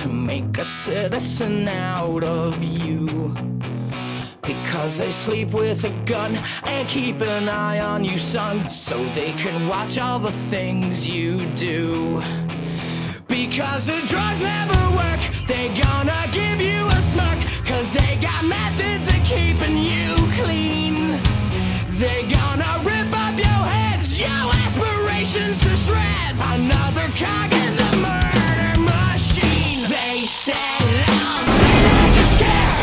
to make a citizen out of you. Because they sleep with a gun and keep an eye on you, son, so they can watch all the things you do. Because the drugs never work, they gonna give you a smirk, cause they got methods of keeping you clean. They gonna rip up your heads, your aspirations to shreds. Another cog in the murder